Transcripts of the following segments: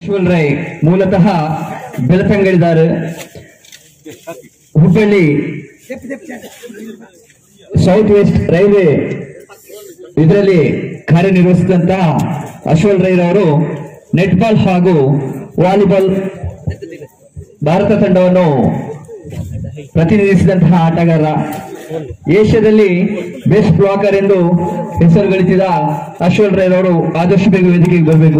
ಅಶ್ವಲ್ ರೈ ಮೂಲತಃ ಬೆಳತಂಗಡಿದಾರ Hubballi south west railway ಇದರಲ್ಲಿ ಕಾರ್ಯನಿರ್ವಹಿಸಿದಂತಹ ಅಶ್ವಲ್ ರೈ ರವರು ನೆಟ್ಬಾಲ್ ಹಾಗೂ ವಾಲಿಬಾಲ್ ಭಾರತ ತಂಡವನ್ನು ಪ್ರತಿನಿಧಿಸಿದಂತಹ ಆಟಗಾರ, ಏಷ್ಯಾದಲ್ಲಿ ಬೆಸ್ಟ್ ಬ್ಲಾಕರ್ ಎಂದು ಹೆಸರು ಗಳಿಸಿದ ಅಶ್ವಲ್ ರೈ ರವರು ಆದಷ್ಟು ಬೇಗ ವೇದಿಕೆಗೆ ಬರಬೇಕು.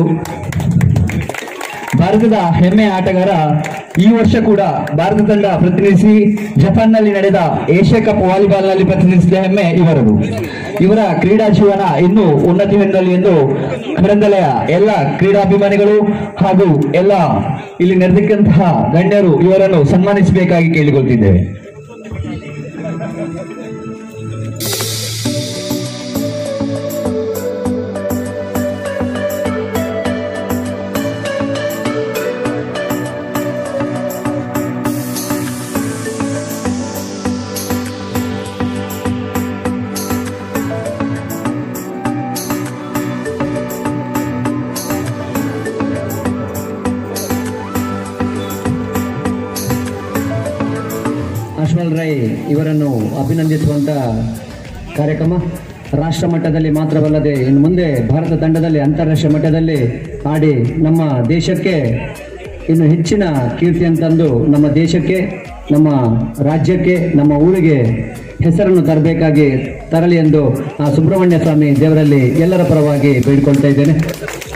ಭಾರತದ ಹೆಮ್ಮೆಯ ಆಟಗಾರ, ಈ ವರ್ಷ ಕೂಡ ಭಾರತ ತಂಡ ಪ್ರತಿನಿಧಿಸಿ ಜಪಾನ್ನಲ್ಲಿ ನಡೆದ ಏಷ್ಯಾ ಕಪ್ ವಾಲಿಬಾಲ್ ನಲ್ಲಿ ಪ್ರತಿನಿಧಿಸಿದ ಹೆಮ್ಮೆ ಇವರದು. ಇವರ ಕ್ರೀಡಾ ಜೀವನ ಇನ್ನೂ ಉನ್ನತಿ ಹೊಂದಲಿ ಎಂದು ಕರಂದಲೆಯ ಎಲ್ಲ ಕ್ರೀಡಾಭಿಮಾನಿಗಳು ಹಾಗೂ ಎಲ್ಲ ಇಲ್ಲಿ ನೆರೆದಿಕ್ಕಂತಹ ಗಣ್ಯರು ಇವರನ್ನು ಸನ್ಮಾನಿಸಬೇಕಾಗಿ ಕೇಳಿಕೊಳ್ತಿದ್ದೇವೆ. ಅಶ್ವಲ್ ರೈ ಇವರನ್ನು ಅಭಿನಂದಿಸುವಂತ ಕಾರ್ಯಕ್ರಮ ರಾಷ್ಟ್ರ ಮಟ್ಟದಲ್ಲಿ ಮಾತ್ರವಲ್ಲದೆ ಇನ್ನು ಮುಂದೆ ಭಾರತ ತಂಡದಲ್ಲಿ ಅಂತಾರಾಷ್ಟ್ರೀಯ ಮಟ್ಟದಲ್ಲಿ ಆಡಿ ನಮ್ಮ ದೇಶಕ್ಕೆ ಇನ್ನು ಹೆಚ್ಚಿನ ಕೀರ್ತಿಯನ್ನು ತಂದು ನಮ್ಮ ದೇಶಕ್ಕೆ, ನಮ್ಮ ರಾಜ್ಯಕ್ಕೆ, ನಮ್ಮ ಊರಿಗೆ ಹೆಸರನ್ನು ತರಬೇಕಾಗಿ ತರಲಿ ಎಂದು ಆ ಸುಬ್ರಹ್ಮಣ್ಯ ಸ್ವಾಮಿ ದೇವರಲ್ಲಿ ಎಲ್ಲರ ಪರವಾಗಿ ಬೇಡಿಕೊಳ್ತಾ ಇದ್ದೇನೆ.